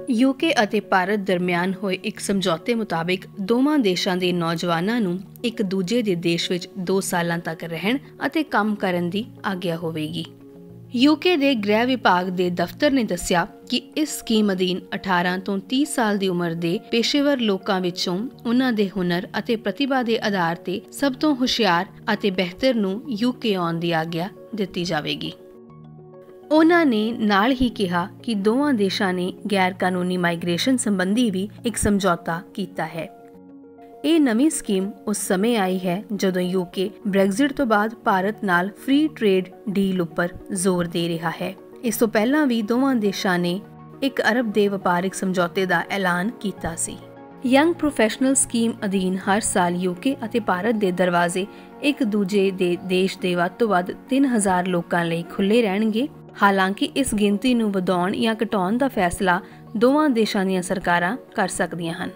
UK ਅਤੇ ਭਾਰਤ ਦਰਮਿਆਨ ਹੋਏ ਇੱਕ ਸਮਝੌਤੇ ਮੁਤਾਬਿਕ ਦੋਵਾਂ ਦੇਸ਼ਾਂ ਦੇ ਨੌਜਵਾਨਾਂ ਨੂੰ ਇੱਕ ਦੂਜੇ ਦੇ ਦੇਸ਼ ਵਿੱਚ 2 ਸਾਲਾਂ ਤੱਕ ਰਹਿਣ ਅਤੇ ਕੰਮ ਕਰਨ ਦੀ ਆਗਿਆ ਹੋਵੇਗੀ। यूके ਦੇ ਗ੍ਰਹਿ ਵਿਭਾਗ ਦੇ ਦਫ਼ਤਰ ਨੇ ਦੱਸਿਆ ਕਿ ਇਸ ਸਕੀਮ ਅਧੀਨ 18 ਤੋਂ 30 ਸਾਲ ਦੀ ਉਮਰ ਦੇ ਪੇਸ਼ੇਵਰ ਲੋਕਾਂ ਵਿੱਚੋਂ ਉਹਨਾਂ ਦੇ ਹੁਨਰ ਅਤੇ ਪ੍ਰਤਿਭਾ ਦੇ ਆਧਾਰ ਤੇ ਸਭ ਤੋਂ ਹੁਸ਼ਿਆਰ ਅਤੇ ਬਿਹਤਰ ਨੂੰ यूके ਆਉਣ ਦੀ ਆਗਿਆ ਦਿੱਤੀ ਜਾਵੇਗੀ। ਉਹਨਾਂ ਨੇ ਨਾਲ ਹੀ ਕਿਹਾ ਕਿ ਦੋਵਾਂ ਦੇਸ਼ਾਂ ਨੇ ਗੈਰ ਕਾਨੂੰਨੀ ਮਾਈਗ੍ਰੇਸ਼ਨ ਸੰਬੰਧੀ ਵੀ ਇੱਕ ਸਮਝੌਤਾ ਕੀਤਾ ਹੈ। ਇਹ ਨਵੀਂ ਸਕੀਮ ਉਸ ਸਮੇਂ ਆਈ ਹੈ ਜਦੋਂ यूके ਬ੍ਰੈਗਜ਼ਿਟ ਤੋਂ ਬਾਅਦ ਭਾਰਤ ਨਾਲ ਫ੍ਰੀ ਟ੍ਰੇਡ ਡੀਲ ਉੱਪਰ ਜ਼ੋਰ ਦੇ ਰਿਹਾ ਹੈ। ਇਸ ਤੋਂ ਪਹਿਲਾਂ ਵੀ ਦੋਵਾਂ ਦੇਸ਼ਾਂ ਨੇ 1 ਅਰਬ ਦੇ ਵਪਾਰਿਕ ਸਮਝੌਤੇ ਦਾ ਐਲਾਨ ਕੀਤਾ ਸੀ। ਯੰਗ ਪ੍ਰੋਫੈਸ਼ਨਲ ਸਕੀਮ ਅਧੀਨ ਹਰ ਸਾਲ यूके ਅਤੇ ਭਾਰਤ ਦੇ ਦਰਵਾਜ਼ੇ ਇੱਕ ਦੂਜੇ ਦੇ ਦੇਸ਼ ਦੇ ਵੱਧ ਤੋਂ ਵੱਧ 3000 ਲੋਕਾਂ ਲਈ ਖੁੱਲ੍ਹੇ ਰਹਿਣਗੇ। ਹਾਲਾਂਕਿ ਇਸ ਗਿਣਤੀ ਨੂੰ ਵਧਾਉਣ ਜਾਂ ਘਟਾਉਣ ਦਾ ਫੈਸਲਾ ਦੋਵਾਂ ਦੇਸ਼ਾਂ ਦੀਆਂ ਸਰਕਾਰਾਂ ਕਰ ਸਕਦੀਆਂ ਹਨ।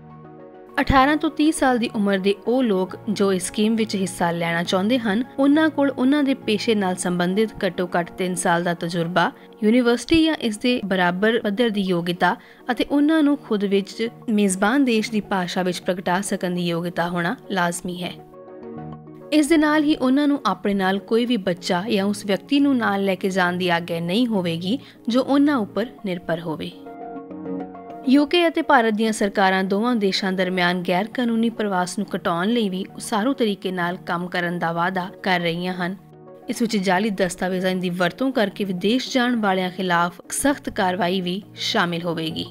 18 ਤੋਂ 30 ਸਾਲ ਦੀ ਉਮਰ ਦੇ ਉਹ ਲੋਕ ਜੋ ਇਸ ਸਕੀਮ ਵਿੱਚ ਹਿੱਸਾ ਲੈਣਾ ਚਾਹੁੰਦੇ ਹਨ, ਉਹਨਾਂ ਕੋਲ ਉਹਨਾਂ ਦੇ ਪੇਸ਼ੇ ਨਾਲ ਸੰਬੰਧਿਤ ਘੱਟੋ-ਘੱਟ 3 ਸਾਲ ਦਾ ਤਜਰਬਾ, ਯੂਨੀਵਰਸਿਟੀ ਜਾਂ ਇਸ ਦੇ ਬਰਾਬਰ ਪੱਧਰ ਦੀ ਯੋਗਤਾ ਅਤੇ ਉਹਨਾਂ ਨੂੰ ਖੁਦ ਵਿੱਚ ਮੇਜ਼ਬਾਨ ਦੇਸ਼ ਦੀ ਭਾਸ਼ਾ ਵਿੱਚ ਪ੍ਰਗਟਾ ਸਕਣ ਦੀ ਯੋਗਤਾ ਹੋਣਾ ਲਾਜ਼ਮੀ ਹੈ। ਇਸ ਦੇ ਨਾਲ ਹੀ ਉਹਨਾਂ ਨੂੰ ਆਪਣੇ ਨਾਲ ਕੋਈ ਵੀ ਬੱਚਾ ਜਾਂ ਉਸ ਵਿਅਕਤੀ ਨੂੰ ਨਾਲ ਲੈ ਕੇ ਜਾਣ ਦੀ ਆਗਿਆ ਨਹੀਂ ਹੋਵੇਗੀ ਜੋ ਉਹਨਾਂ ਉੱਪਰ ਨਿਰਭਰ ਹੋਵੇ। यूके ਅਤੇ ਭਾਰਤ ਦੀਆਂ ਸਰਕਾਰਾਂ ਦੋਵਾਂ ਦੇਸ਼ਾਂ ਦਰਮਿਆਨ ਗੈਰ ਕਾਨੂੰਨੀ ਪ੍ਰਵਾਸ ਨੂੰ ਘਟਾਉਣ ਲਈ ਵੀ ਉਸਾਰੂ ਤਰੀਕੇ ਨਾਲ ਕੰਮ ਕਰਨ ਦਾ ਵਾਅਦਾ ਕਰ ਰਹੀਆਂ ਹਨ। ਇਸ ਵਿੱਚ ਜਾਲੀ ਦਸਤਾਵੇਜ਼ਾਂ ਦੀ ਵਰਤੋਂ ਕਰਕੇ ਵਿਦੇਸ਼ ਜਾਣ ਵਾਲਿਆਂ ਖਿਲਾਫ ਸਖਤ ਕਾਰਵਾਈ ਵੀ ਸ਼ਾਮਿਲ ਹੋਵੇਗੀ।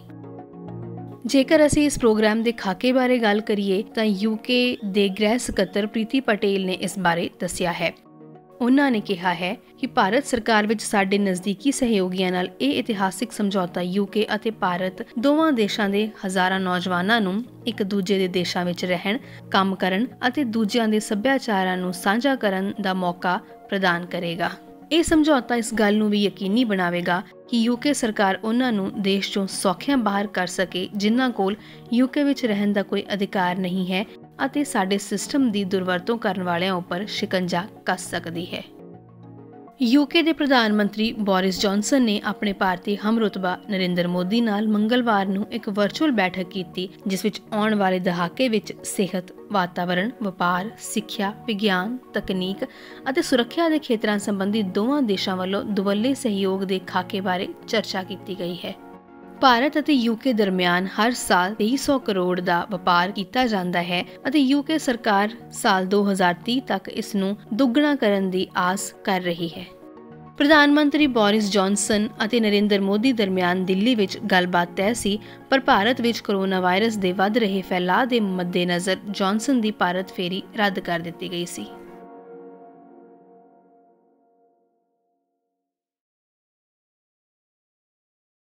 ਜੇਕਰ ਅਸੀਂ ਇਸ ਪ੍ਰੋਗਰਾਮ ਦੇ ਖਾਕੇ ਬਾਰੇ ਗੱਲ ਕਰੀਏ ਤਾਂ यूके ਦੇ ਗ੍ਰਹਿ ਸਕੱਤਰ ਪ੍ਰੀਤੀ ਪਟੇਲ ਨੇ ਇਸ ਬਾਰੇ ਦੱਸਿਆ ਹੈ। ਉਹਨਾਂ ਨੇ ਕਿਹਾ ਹੈ ਕਿ ਭਾਰਤ ਸਰਕਾਰ ਵਿੱਚ ਸਾਡੇ ਨਜ਼ਦੀਕੀ ਸਹਿਯੋਗੀਆਂ ਨਾਲ ਇਹ ਇਤਿਹਾਸਿਕ ਸਮਝੌਤਾ यूके ਅਤੇ ਭਾਰਤ ਦੋਵਾਂ ਦੇਸ਼ਾਂ ਦੇ ਹਜ਼ਾਰਾਂ ਨੌਜਵਾਨਾਂ ਨੂੰ ਇੱਕ ਦੂਜੇ ਦੇ ਦੇਸ਼ਾਂ ਵਿੱਚ ਰਹਿਣ, ਕੰਮ ਕਰਨ ਅਤੇ ਦੂਜਿਆਂ ਦੇ ਸੱਭਿਆਚਾਰਾਂ ਨੂੰ ਸਾਂਝਾ ਕਰਨ ਦਾ ਮੌਕਾ ਪ੍ਰਦਾਨ ਕਰੇਗਾ। ਇਹ ਸਮਝੌਤਾ ਇਸ ਗੱਲ ਨੂੰ ਵੀ ਯਕੀਨੀ ਬਣਾਵੇਗਾ ਕਿ यूके ਸਰਕਾਰ ਉਹਨਾਂ ਨੂੰ ਦੇਸ਼ ਚੋਂ ਸੌਖਿਆਂ ਬਾਹਰ ਕਰ ਸਕੇ ਜਿਨ੍ਹਾਂ ਕੋਲ यूके ਵਿੱਚ ਰਹਿਣ ਦਾ ਕੋਈ ਅਧਿਕਾਰ ਨਹੀਂ ਹੈ ਅਤੇ ਸਾਡੇ ਸਿਸਟਮ ਦੀ ਦੁਰਵਰਤੋਂ ਕਰਨ ਵਾਲਿਆਂ ਉੱਪਰ ਸ਼ਿਕੰਜਾ ਕੱਸ ਸਕਦੀ ਹੈ। यूके ਦੇ ਪ੍ਰਧਾਨ ਮੰਤਰੀ ਬੋਰਿਸ ਜੌਨਸਨ ਨੇ ਆਪਣੇ ਭਾਰਤੀ ਹਮਰੁਤਬਾ ਨਰਿੰਦਰ ਮੋਦੀ ਨਾਲ ਮੰਗਲਵਾਰ ਨੂੰ ਇੱਕ ਵਰਚੁਅਲ ਬੈਠਕ ਕੀਤੀ ਜਿਸ ਵਿੱਚ ਆਉਣ ਵਾਲੇ ਦਹਾਕੇ ਵਿੱਚ ਸਿਹਤ, ਵਾਤਾਵਰਣ, ਵਪਾਰ, ਸਿੱਖਿਆ, ਵਿਗਿਆਨ, ਤਕਨੀਕ ਅਤੇ ਸੁਰੱਖਿਆ ਦੇ ਖੇਤਰਾਂ ਸੰਬੰਧੀ ਦੋਵਾਂ ਦੇਸ਼ਾਂ ਵੱਲੋਂ ਦੁਵੱਲੇ ਸਹਿਯੋਗ ਦੇ ਖਾਕੇ ਬਾਰੇ ਚਰਚਾ ਕੀਤੀ ਗਈ ਹੈ। ਭਾਰਤ ਅਤੇ यूके ਦਰਮਿਆਨ ਹਰ ਸਾਲ 2300 ਕਰੋੜ ਦਾ ਵਪਾਰ ਕੀਤਾ ਜਾਂਦਾ ਹੈ ਅਤੇ यूके ਸਰਕਾਰ ਸਾਲ 2030 ਤੱਕ ਇਸ ਨੂੰ ਦੁੱਗਣਾ ਕਰਨ ਦੀ ਆਸ ਕਰ ਰਹੀ ਹੈ। ਪ੍ਰਧਾਨ ਮੰਤਰੀ ਬੋਰਿਸ ਜੌਨਸਨ ਅਤੇ ਨਰਿੰਦਰ ਮੋਦੀ ਦਰਮਿਆਨ ਦਿੱਲੀ ਵਿੱਚ ਗੱਲਬਾਤ ਤੈਅ ਸੀ, ਪਰ ਭਾਰਤ ਵਿੱਚ ਕੋਰੋਨਾ ਵਾਇਰਸ ਦੇ ਵੱਧ ਰਹੇ ਫੈਲਾਅ ਦੇ ਮੱਦੇਨਜ਼ਰ ਜੌਨਸਨ ਦੀ ਭਾਰਤ ਫੇਰੀ ਰੱਦ ਕਰ ਦਿੱਤੀ ਗਈ ਸੀ।